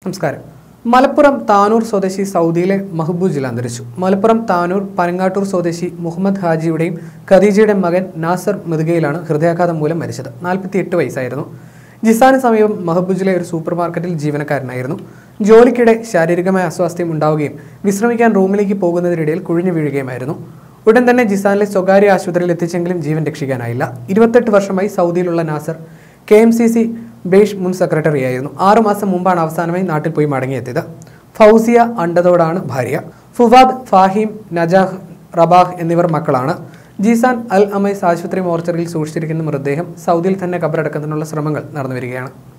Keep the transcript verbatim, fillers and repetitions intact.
നമസ്കാരം. മലപ്പുറം താനൂർ സ്വദേശി സൗദിയിലെ മഹബൂജിൽ അന്തരിച്ചു. മലപ്പുറം താനൂർ പനങ്ങാട്ടൂർ സ്വദേശി മുഹമ്മദ് ഹാജിയുടെയും ഖദീജയുടെയും മകൻ നാസർ മൃഗയിലാണ് ഹൃദയാഘാതം മൂലം മരിച്ചത്. നാൽപ്പത്തിയെട്ട് വയസ്സായിരുന്നു. ജിസാന് സമീപം മഹബൂജിലെ ഒരു സൂപ്പർ മാർക്കറ്റിൽ ജീവനക്കാരനായിരുന്നു. ജോലിക്കിടെ ശാരീരികമായ അസ്വാസ്ഥ്യം ഉണ്ടാവുകയും വിശ്രമിക്കാൻ റൂമിലേക്ക് പോകുന്നതിനിടയിൽ കുഴിഞ്ഞു വീഴുകയുമായിരുന്നു. ഉടൻ തന്നെ ജിസാനിലെ സ്വകാര്യ ആശുപത്രിയിൽ എത്തിച്ചെങ്കിലും ജീവൻ രക്ഷിക്കാനായില്ല. ഇരുപത്തെട്ട് വർഷമായി സൗദിയിലുള്ള Nasar K M C C ബേഷ് മുൻ സെക്രട്ടറിയായിരുന്നു. ആറുമാസം മുമ്പാണ് അവസാനമായി നാട്ടിൽ പോയി മടങ്ങിയെത്തിയത്. ഫൗസിയ അണ്ടതോടാണ് ഭാര്യ. ഫുവാദ്, ഫാഹിം, നജാഹ്, റബാഹ് എന്നിവർ മക്കളാണ്. ജിസാൻ അൽ അമൈസ് ആശുപത്രി മോർച്ചറിയിൽ സൂക്ഷിച്ചിരിക്കുന്ന മൃതദേഹം സൗദിയിൽ തന്നെ കബറടക്കുന്നതിനുള്ള ശ്രമങ്ങൾ നടന്നുവരികയാണ്.